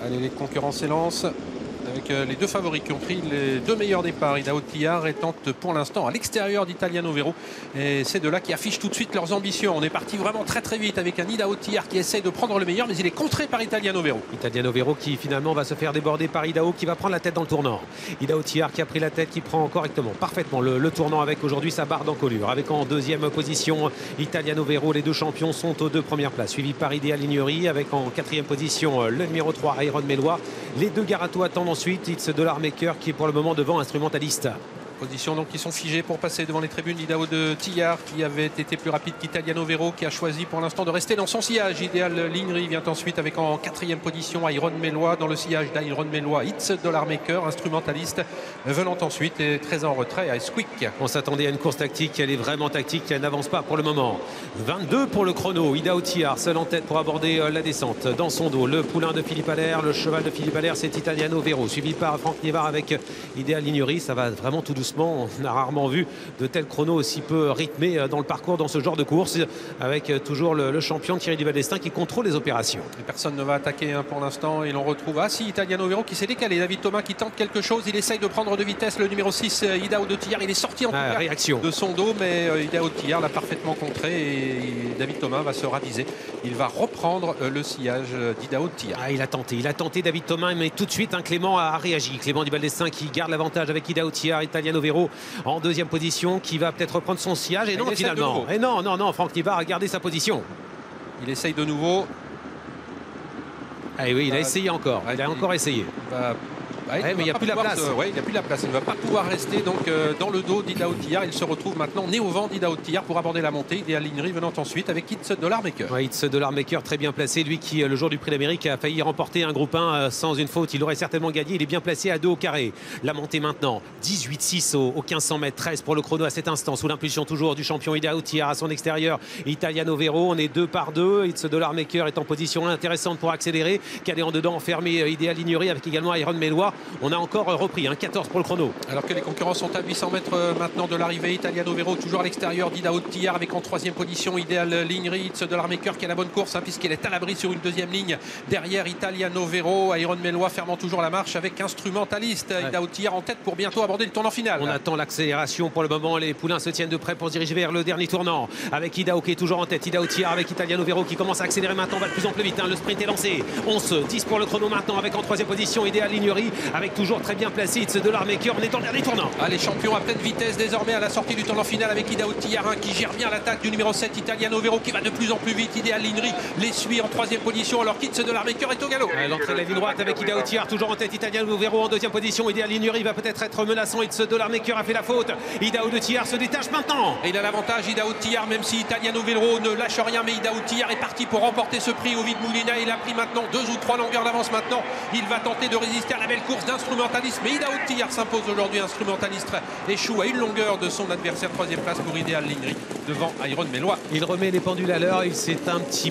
Allez, les concurrents s'élancent avec les deux favoris qui ont pris les deux meilleurs départs. Idaho Tillard est pour l'instant à l'extérieur d'Italiano Vero. Et c'est de là qui affichent tout de suite leurs ambitions. On est parti vraiment très très vite avec un Idaho Tillard qui essaye de prendre le meilleur, mais il est contré par Italiano Vero. Italiano Vero qui finalement va se faire déborder par Idaho, qui va prendre la tête dans le tournant. Idaho Tillard qui a pris la tête, qui prend correctement, parfaitement le tournant avec aujourd'hui sa barre d'encolure. Avec en deuxième position Italiano Vero. Les deux champions sont aux deux premières places, suivis par Ideal Lignery avec en quatrième position le numéro 3 Iron Melois. Les deux Garato attendent ensuite It's Dollar Maker qui est pour le moment devant Instrumentaliste. Positions donc qui sont figées pour passer devant les tribunes d'Idaho de Tillard qui avait été plus rapide qu'Italiano Vero, qui a choisi pour l'instant de rester dans son sillage. Ideal Lignery vient ensuite avec en quatrième position Iron Melois, dans le sillage d'Iron Melois It's Dollar Maker, Instrumentaliste venant ensuite et très en retrait à Squeak. On s'attendait à une course tactique, elle est vraiment tactique, elle n'avance pas pour le moment. 22 pour le chrono, Idaho Tillard seul en tête pour aborder la descente. Dans son dos, le poulain de Philippe Allaire, le cheval de Philippe Allaire, c'est Italiano Vero, suivi par Franck Nivard avec Ideal Lignery. Ça va vraiment tout doucement. On a rarement vu de tels chronos aussi peu rythmés dans le parcours, dans ce genre de course, avec toujours le champion Thierry Duval d'Estaing qui contrôle les opérations. Et personne ne va attaquer pour l'instant, et l'on retrouve Italiano Vero qui s'est décalé. David Thomas qui tente quelque chose, il essaye de prendre de vitesse le numéro 6 Idaho de Tillard. Il est sorti en tout cas réaction de son dos, mais Idaho de Tillard l'a parfaitement contré et David Thomas va se raviser. Il va reprendre le sillage d'Idaho de Tillard. Il a tenté David Thomas, mais tout de suite Clément a réagi. Clément Duval d'Estaing qui garde l'avantage avec Idaho Tillard. Italiano Vero en deuxième position qui va peut-être reprendre son sillage. Et non, finalement. Et non, Franck Nivard a gardé sa position. Il essaye de nouveau. Ah oui, il a essayé encore. Il a encore essayé. Mais il n'y a plus la place. Il n'y a plus la place. Il ne va pas pouvoir rester donc dans le dos d'Idaho Tillard. Il se retrouve maintenant né au vent d'Idaho Tillard pour aborder la montée. Ideal Lignery venant ensuite avec It's Dollar Maker. It's Dollar Maker très bien placé. Lui qui, le jour du Prix d'Amérique, a failli remporter un groupe 1 sans une faute. Il aurait certainement gagné. Il est bien placé à 2 au carré. La montée maintenant. 18-6 au 1500 mètres. 13 pour le chrono à cet instant. Sous l'impulsion toujours du champion Idaho Tillard à son extérieur. Italiano Vero. On est 2 par 2. It's Dollar Maker est en position intéressante pour accélérer. Calé en dedans, enfermé Ideal Lignery avec également Iron Melois. On a encore repris, 14 pour le chrono. Alors que les concurrents sont à 800 mètres maintenant de l'arrivée. Italiano Vero toujours à l'extérieur d'Idaho Tillard avec en troisième position Ideal Lignery, It's Dollar Maker qui a la bonne course puisqu'il est à l'abri sur une deuxième ligne derrière Italiano Vero. Iron Melois fermant toujours la marche avec Instrumentaliste. Idaho Tillard en tête pour bientôt aborder le tournant final. On attend l'accélération pour le moment. Les poulains se tiennent de près pour se diriger vers le dernier tournant avec Idaho qui est toujours en tête. Idaho Tillard avec Italiano Vero qui commence à accélérer maintenant, va de plus en plus vite. Le sprint est lancé. 11-10 pour le chrono maintenant avec en troisième position Ideal Lignery avec toujours très bien placé It's Dollar Maker. On est dans le dernier tournant. Les champions à pleine vitesse désormais à la sortie du tournant final avec Idaho Tillard qui gère bien l'attaque du numéro 7 Italiano Vero qui va de plus en plus vite. Ideal Lignery les suit en troisième position alors qu'It's Dollar Maker est au galop. L'entrée de la ligne droite avec Idaho Tillard toujours en tête. Italiano Vero en deuxième position. Ideal Lignery va peut-être être menaçant. It's Dollar Maker a fait la faute. Idaho de Tillard se détache maintenant. Et il a l'avantage Idaho Tillard, même si Italiano Vero ne lâche rien, mais Idaho Tillard est parti pour remporter ce prix au vide Moulina. Il a pris maintenant 2 ou 3 longueurs d'avance maintenant. Il va tenter de résister à la belle course d'Instrumentaliste, mais Idaho Tillard s'impose aujourd'hui. Instrumentaliste échoue à une longueur de son adversaire. Troisième place pour Ideal Lignery devant Iron Melois. Il remet les pendules à l'heure. Il s'est un petit